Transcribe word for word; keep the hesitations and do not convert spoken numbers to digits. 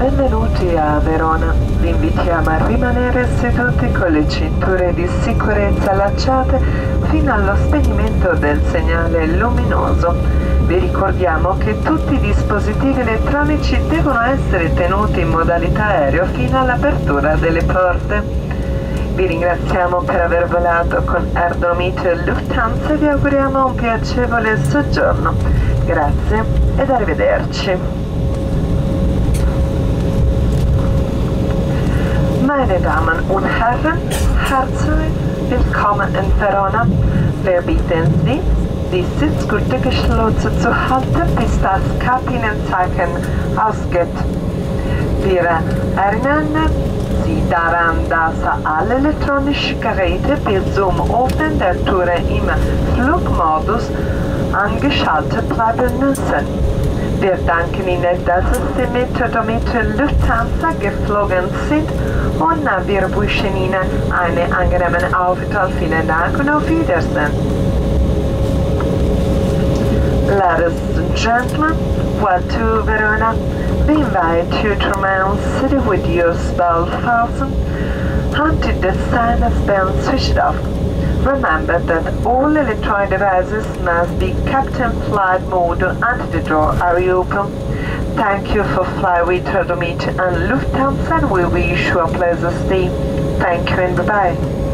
Benvenuti a Verona. Vi invitiamo a rimanere seduti con le cinture di sicurezza allacciate fino allo spegnimento del segnale luminoso. Vi ricordiamo che tutti i dispositivi elettronici devono essere tenuti in modalità aereo fino all'apertura delle porte. Vi ringraziamo per aver volato con Air Dolomite Lufthansa e vi auguriamo un piacevole soggiorno. Grazie ed arrivederci. Meine Damen und Herren, herzlich willkommen in Verona. Wir bitten Sie, die Sitzgurte geschlossen zu halten, bis das Kabinenzeichen ausgeht. Wir erinnern Sie daran, dass alle elektronischen Geräte bis zum Öffnen der Türe im Flugmodus angeschaltet bleiben müssen. Wir danken Ihnen, dass Sie mit Dolomite Lufthansa geflogen sind und wir wünschen Ihnen einen angenehmen Aufenthalt. Vielen Dank und auf Wiedersehen. Ladies and gentlemen, welcome to Verona. We invite you to remain seated with your belt fastened until the sign has been switched off. Remember that all electronic devices must be kept in flight mode until the doors are open. Thank you for flying with Dolomite and Lufthansa, and we wish you a pleasant stay. Thank you and bye-bye.